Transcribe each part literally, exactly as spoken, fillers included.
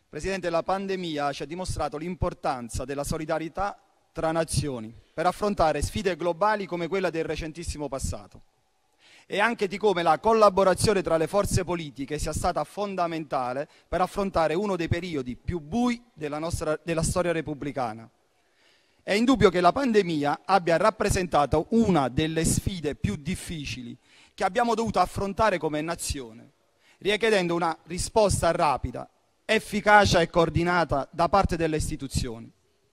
Presidente, la pandemia ci ha dimostrato l'importanza della solidarietà tra nazioni per affrontare sfide globali come quella del recentissimo passato e anche di come la collaborazione tra le forze politiche sia stata fondamentale per affrontare uno dei periodi più bui della, nostra, della storia repubblicana. È indubbio che la pandemia abbia rappresentato una delle sfide più difficili che abbiamo dovuto affrontare come nazione, richiedendo una risposta rapida, efficace e coordinata da parte delle istituzioni.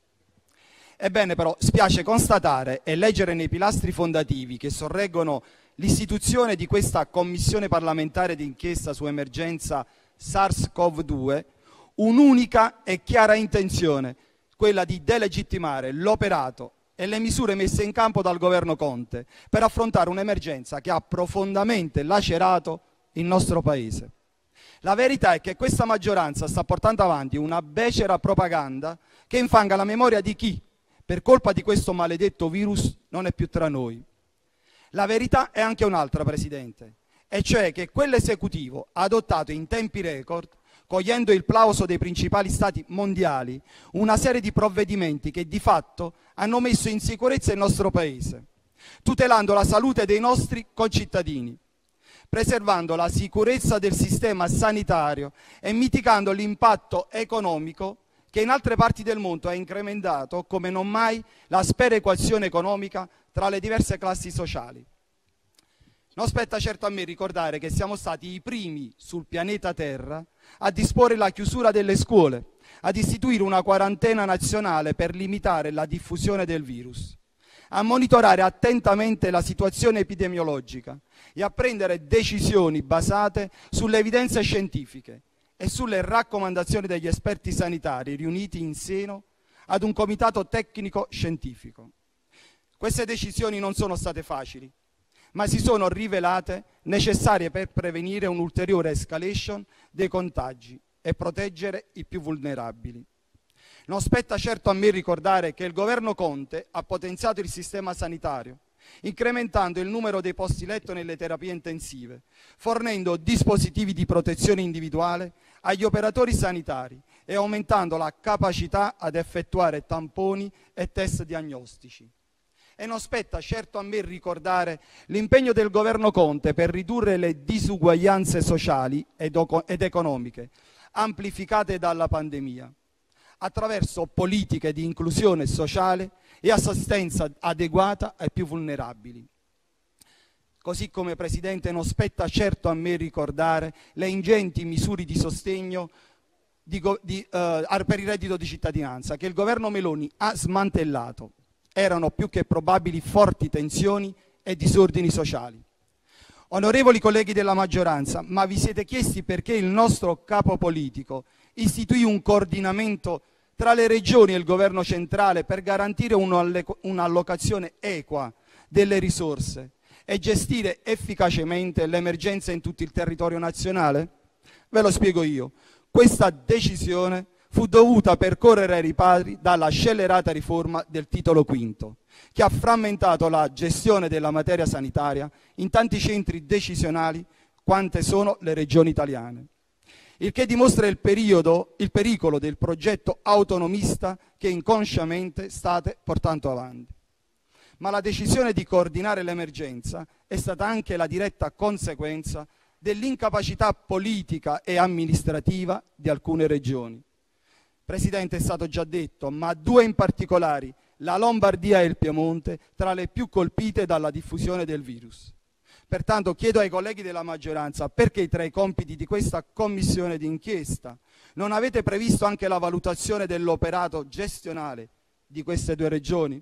Ebbene però spiace constatare e leggere nei pilastri fondativi che sorreggono l'istituzione di questa commissione parlamentare d'inchiesta su emergenza SARS-CoV due un'unica e chiara intenzione, quella di delegittimare l'operato e le misure messe in campo dal governo Conte per affrontare un'emergenza che ha profondamente lacerato il nostro Paese. La verità è che questa maggioranza sta portando avanti una becera propaganda che infanga la memoria di chi, per colpa di questo maledetto virus, non è più tra noi. La verità è anche un'altra, Presidente, e cioè che quell'esecutivo ha adottato in tempi record, cogliendo il plauso dei principali stati mondiali, una serie di provvedimenti che di fatto hanno messo in sicurezza il nostro Paese, tutelando la salute dei nostri concittadini, preservando la sicurezza del sistema sanitario e mitigando l'impatto economico che in altre parti del mondo ha incrementato come non mai la sperequazione economica tra le diverse classi sociali. Non spetta certo a me ricordare che siamo stati i primi sul pianeta Terra a disporre la chiusura delle scuole, ad istituire una quarantena nazionale per limitare la diffusione del virus, a monitorare attentamente la situazione epidemiologica e a prendere decisioni basate sulle evidenze scientifiche e sulle raccomandazioni degli esperti sanitari riuniti in seno ad un comitato tecnico scientifico. Queste decisioni non sono state facili, ma si sono rivelate necessarie per prevenire un'ulteriore escalation dei contagi e proteggere i più vulnerabili. Non spetta certo a me ricordare che il governo Conte ha potenziato il sistema sanitario, incrementando il numero dei posti letto nelle terapie intensive, fornendo dispositivi di protezione individuale agli operatori sanitari e aumentando la capacità ad effettuare tamponi e test diagnostici. E non spetta certo a me ricordare l'impegno del governo Conte per ridurre le disuguaglianze sociali ed, ed economiche, amplificate dalla pandemia, attraverso politiche di inclusione sociale e assistenza adeguata ai più vulnerabili. Così come, Presidente, non spetta certo a me ricordare le ingenti misure di sostegno di, di, uh, per il reddito di cittadinanza che il governo Meloni ha smantellato. Erano più che probabili forti tensioni e disordini sociali. Onorevoli colleghi della maggioranza, ma vi siete chiesti perché il nostro capo politico istituì un coordinamento tra le regioni e il governo centrale per garantire un'allocazione equa delle risorse e gestire efficacemente l'emergenza in tutto il territorio nazionale? Ve lo spiego io. Questa decisione fu dovuta per correre ai ripari dalla scellerata riforma del titolo quinto, che ha frammentato la gestione della materia sanitaria in tanti centri decisionali quante sono le regioni italiane. Il che dimostra il, periodo, il pericolo del progetto autonomista che inconsciamente state portando avanti. Ma la decisione di coordinare l'emergenza è stata anche la diretta conseguenza dell'incapacità politica e amministrativa di alcune regioni. Presidente, è stato già detto, ma due in particolare, la Lombardia e il Piemonte, tra le più colpite dalla diffusione del virus. Pertanto chiedo ai colleghi della maggioranza perché tra i compiti di questa commissione d'inchiesta non avete previsto anche la valutazione dell'operato gestionale di queste due regioni?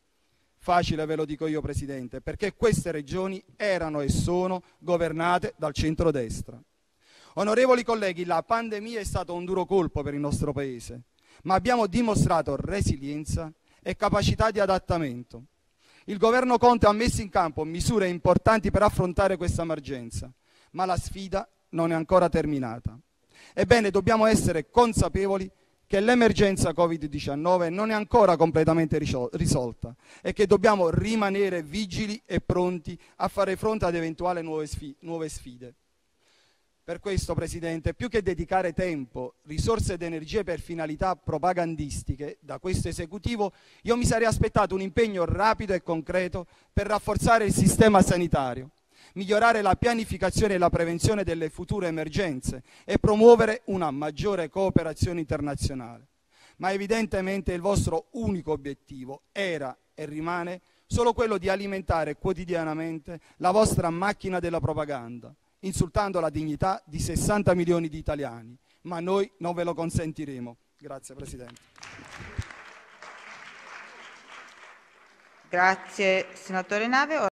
Facile, ve lo dico io, Presidente, perché queste regioni erano e sono governate dal centrodestra. Onorevoli colleghi, la pandemia è stato un duro colpo per il nostro Paese, ma abbiamo dimostrato resilienza e capacità di adattamento. Il governo Conte ha messo in campo misure importanti per affrontare questa emergenza, ma la sfida non è ancora terminata. Ebbene, dobbiamo essere consapevoli che l'emergenza Covid diciannove non è ancora completamente risolta e che dobbiamo rimanere vigili e pronti a fare fronte ad eventuali nuove sfide. Per questo, Presidente, più che dedicare tempo, risorse ed energie per finalità propagandistiche da questo esecutivo, io mi sarei aspettato un impegno rapido e concreto per rafforzare il sistema sanitario, migliorare la pianificazione e la prevenzione delle future emergenze e promuovere una maggiore cooperazione internazionale. Ma evidentemente il vostro unico obiettivo era e rimane solo quello di alimentare quotidianamente la vostra macchina della propaganda, insultando la dignità di sessanta milioni di italiani, ma noi non ve lo consentiremo. Grazie Presidente. Grazie senatore Nave.